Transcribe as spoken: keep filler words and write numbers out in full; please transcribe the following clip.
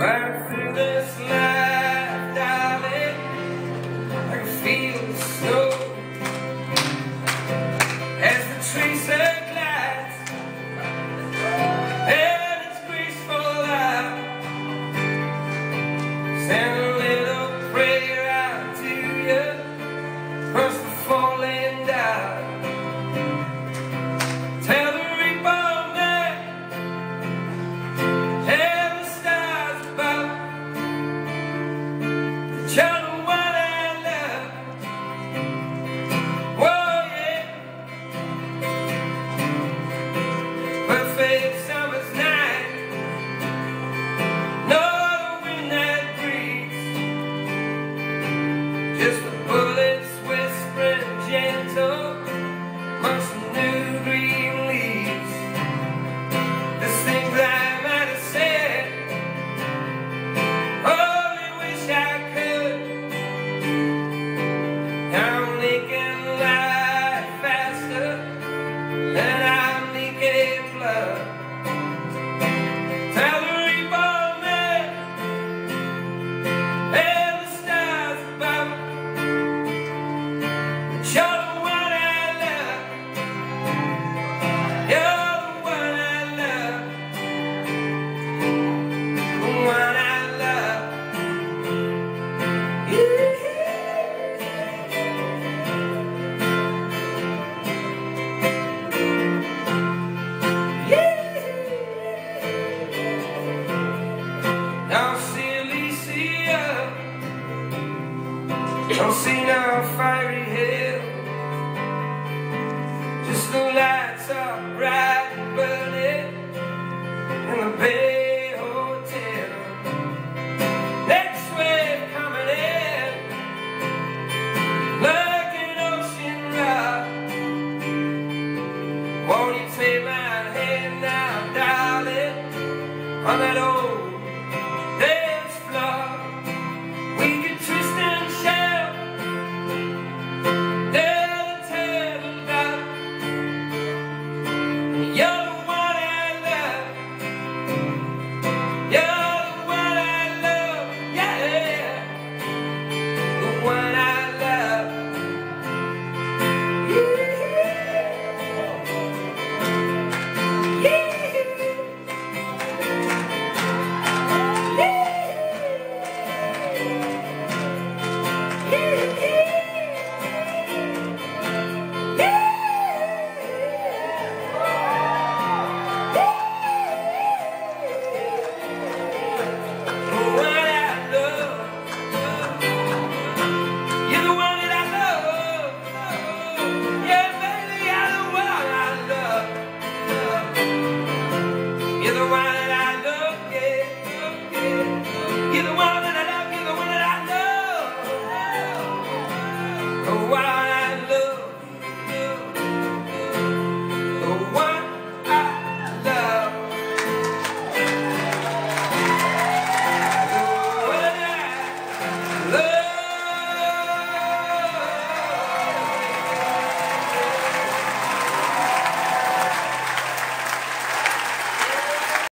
Right through this life, darling, I can feel the snow as the tree glides and its graceful light. Send a little prayer out to you across the falling down. Tell the reborn man, tell the stars above that you're the one I love. Whoa, yeah. Perfect summer's night, no wind that breathes, just the bullets whispering gentle amongst the new green leaves. There's things I might have said, only wish I could. I'm making life faster than I'm leaking blood. Tell the reborn man and the stars above that you're the one I love. You're the one I love, the one I love. Yeah. Don't see Alicia, don't see no fiery hill, just the lights are bright and burning in the Bay Hotel. Next wave coming in like an ocean rock. Won't you take my hand now, darling, on that old